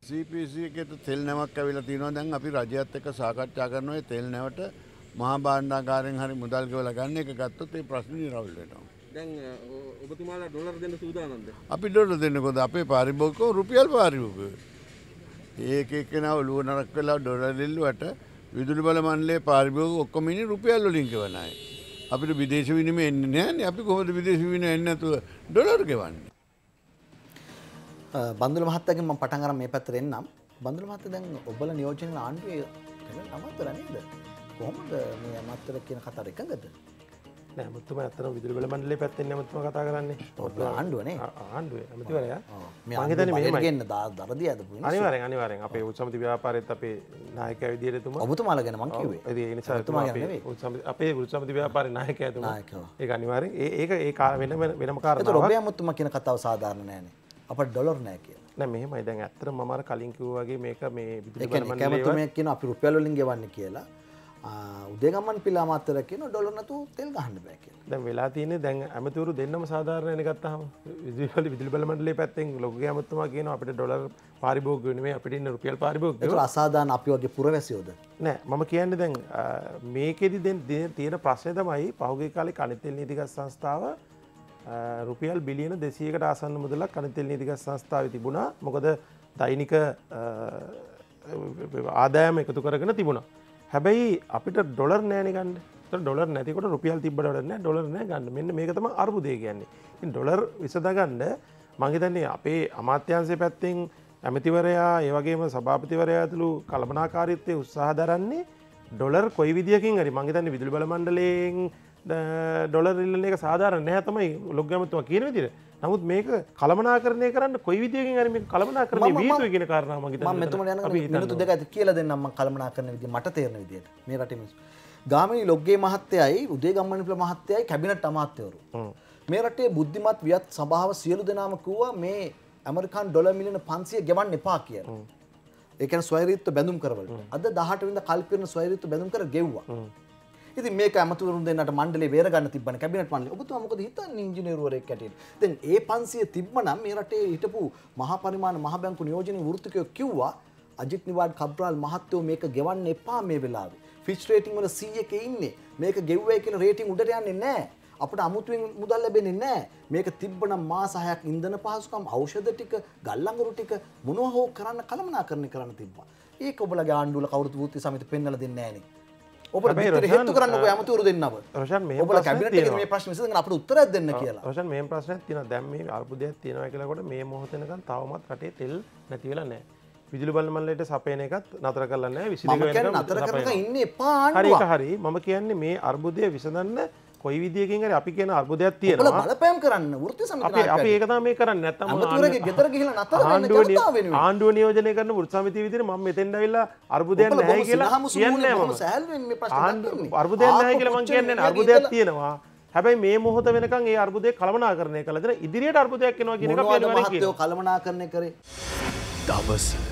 CPC එකට තෙල් නැවක් ඇවිල්ලා තිනවා දැන් අපි රජයත් එක්ක සාකච්ඡා කරනවා ඒ තෙල් නැවට මහා භාණ්ඩාගාරයෙන් හරි මුදල් ගෙවලා ගන්න එක ගත්තොත් ඒ ප්‍රශ්නේ නිරවුල් වෙනවා. දැන් ඔබතුමාලා ඩොලර් දෙන්න සූදානම්ද? අපි ඩොලර් දෙන්නකොද අපේ පාරිභෝගිකව රුපියල් පාරිභෝගිකව. ඒක එක්කෙනාව ලුව නරක් වෙලා ඩොලර් දෙල්ලුවට විදුලි බල මණ්ඩලයේ පාරිභෝගික ඔක්කොම ඉන්නේ රුපියල් වලින් ගෙවන අය. අපිට විදේශ විනිමය එන්නේ නැහැනේ. අපි කොහොමද විදේශ විනිමය එන්නේ නැතුව ඩොලර් ගෙවන්නේ? බන්දුල මහත්තයාගෙන් මම පටන් අරන් මේ පැත්තට එන්නම්. බන්දුල මහත්තයා දැන් ඔබලා නියෝජනය ආණ්ඩුවේ අමාත්‍යවරයා නේද? කොහොමද මේ අමාත්‍යවර කියන කතාවට එකඟද? නෑ මුතුමා අතන විදුලි බල මණ්ඩලයේ පැත්තෙන් නේ මුතුමා කතා කරන්නේ. ආණ්ඩුවනේ. ආණ්ඩුවේ අමාත්‍යවරයා. මම හිතන්නේ මෙහෙම ගෙන්න දරදී අදපු ඉන්නේ. අනිවාර්යෙන් අපේ උත්සමිති ව්‍යාපාරයේත් අපේ නායකයා විදියට එතුමා. ඔබතුමාලා ගැන මම කිව්වේ. ඒ නිසා අපේ උත්සමිති ව්‍යාපාරයේ නායකයා එතුමා. ඒක අනිවාර්යෙන් ඒක වෙනම කාරණාවක්. ඒතර ඔබේ මුතුමා කියන කතාව සාධාරණ නෑනේ. අපට ඩොලර් නෑ කියලා. නෑ මෙහෙමයි දැන් ඇත්තටම මම අර කලින් කිව්වා වගේ මේක මේ විදුලි බල මණ්ඩලයේ කැමතුමෙක් කියන අපි රුපියල් වලින් ගෙවන්නේ කියලා. උදේගම්මන් පිළා මාත්‍ර කියන ඩොලර් නැතුව තෙල් ගහන්න බෑ කියලා. දැන් වෙලා තියෙන්නේ දැන් ඇමතිවරු දෙන්නම සාධාරණනේ ගත්තාම විදුලි බල මණ්ඩලයේ පැත්තෙන් ලොකුගේ ඇමතුමා කියනවා අපිට ඩොලර් පාරිභෝගිකව නෙමෙයි අපිට ඉන්න රුපියල් පාරිභෝගිකව. ඒක අසාධාරණ අපි වගේ පුරවැසියෝද? නෑ මම කියන්නේ දැන් මේකෙදි තියෙන ප්‍රශ්නේ තමයි පහුගිය කාලේ කනිත් තෙල් නීතිගත සංස්ථාව රුපියල් බිලියන 200කට ආසන්න මුදලක් කනිත් තෙල් නීතිගත සංස්ථාවේ තිබුණා. මොකද දෛනික ආදායම එකතු කරගෙන තිබුණා. හැබැයි අපිට ඩොලර් නෑනේ ගන්න. ඒතර ඩොලර් නැතිකොට රුපියල් තිබ්බට වැඩක් නෑ ඩොලර් නෑ ගන්න. මෙන්න මේක තමයි අර්බුදය කියන්නේ. ඉතින් ඩොලර් විසඳා ගන්න මම හිතන්නේ අපේ අමාත්‍යාංශයේ පැත්තෙන් ඇමතිවරයා ඒ වගේම සභාපතිවරයා ඇතුළු කළමනාකාරීත්වයේ උත්සාහ දරන්නේ ඩොලර් කොයි විදියකින් හරි මම හිතන්නේ විදුලි බල මණ්ඩලයෙන් ඩොලර් ඉල්ලන එක සාධාරණ නැහැ තමයි ලොකු ඇමතුමා කියන විදිහට. නමුත් මේක කළමනාකරණය කරන්න කොයි විදියකින් හරි මේක කළමනාකරණය විය යුතුයි කියන කාරණාව මම හිතන්නේ. මම මෙතුමා යන මිනිත්තු දෙක ඇතුළත කියලා දෙන්නම් මම කළමනාකරන විදිය මට තේරෙන විදියට. මේ රටේ මිනිස්සු. ගාමිණී ලොග්ගේ මහත්තයයි උදේගම්මන්පිල මහත්තයයි කැබිනට් අමාත්‍යවරු. මේ රටේ බුද්ධිමත් වියත් සභාව සියලු දෙනාම කිව්වා මේ ඇමරිකානු ඩොලර් මිලියන 500 ගෙවන්න එපා කියලා. ඒ කියන්නේ ස්වෛරීත්ව බැඳුම් කරවලට. අද 18 වෙනිදා කල්පිරන ස්වෛරීත්ව බැඳුම් කර ගෙව්වා. ඉතින් මේක ඇමතිවරුන් දෙන්නට මණ්ඩලේ බේර ගන්න තිබ්බනේ කැබිනට් මණ්ඩලේ. ඔබතුමා මොකද හිතන්නේ ඉංජිනේරුවරයෙක් හැටියට? දැන් ඒ 500 තිබ්බනම් මේ රටේ හිටපු මහා පරිමාණ මහ බැංකු නියෝජන වෘත්තිකයෝ කිව්වා අජිත් නිවාඩ් කබ්‍රාල් මහත්තයෝ මේක ගෙවන්න එපා මේ වෙලාවේ. ෆිච් රේටින් වල 100 ක ඉන්නේ. මේක ගෙව්වයි කියලා රේටින් උඩට යන්නේ නැහැ. අපිට අමුතුවෙන් මුදල් ලැබෙන්නේ නැහැ. මේක තිබ්බනම් මාස 6ක් ඉන්ධන පහසුකම් ඖෂධ ටික ගල්ලංගුරු ටික මොනවා හෝ කරන්න කළමනාකරණය කරන්න තිබ්බා. ඒක ඔබලගේ ආණ්ඩුවල කවුරුත් වෘත්ති සමිති පෙන්නලා දෙන්නේ නැහැ නේ. ඔබට මෙතන හේතු කරන්නකෝ ඇමතිවරු දෙන්නව. රොෂන් මේ ඔබලා කැබිනට් එකේ මේ ප්‍රශ්න විසඳගෙන අපිට උත්තරයක් දෙන්න කියලා. රොෂන් මේ ප්‍රශ්නයක් තියෙනවා. දැන් මේ අර්බුදයක් තියෙනවා කියලා කොට මේ මොහොත වෙනකන් තවමත් රටේ තෙල් නැති වෙලා නැහැ. විදුලි බල මණ්ඩලයට සපයන එකත් නතර කරලා නැහැ. 22 වෙනිදා නතර කරලා ඉන්නේ එපා ආණ්ඩුව. හරි මම කියන්නේ මේ අර්බුදය විසඳන්න කොයි විදියකින් හරි අපි කියන අර්බුදයක් තියෙනවා. ඔබලා බලපෑම් කරන්න වෘත්ති සමිතිය අපි ඒක තමයි මේ කරන්නේ. නැත්තම් අමතුරගේ ගෙදර ගිහිල්ලා නතර වෙන්න ජනතාව වෙනුවෙන් ආණ්ඩුව නියෝජනය කරන වෘත්ති සමිතිය විදිහට මම මෙතෙන්ට ඇවිල්ලා අර්බුදයක් නැහැ කියලා කියන්නේ මම. අර්බුදයක් නැහැ කියලා මම කියන්නේ නැහැ. අර්බුදයක් තියෙනවා. හැබැයි මේ මොහොත වෙනකන් ඒ අර්බුදය කළමනාකරණය කළා. ඉදිරියට අර්බුදයක් එනවා කියන එක අපි අනිවාර්යෙන් කියනවා. කළමනාකරණය කරේ දවස